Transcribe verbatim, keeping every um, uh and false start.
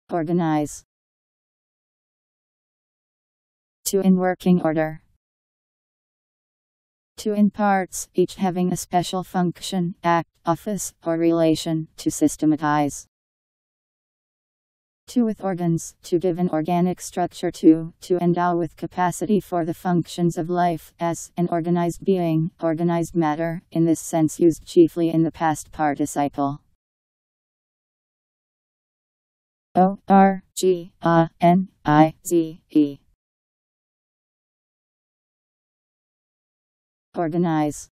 Organize. To in working order. To in parts, each having a special function, act, office, or relation, to systematize. To with organs, to give an organic structure to, to endow with capacity for the functions of life, as, an organized being, organized matter, in this sense used chiefly in the past participle. O R G A N I Z E. Organize.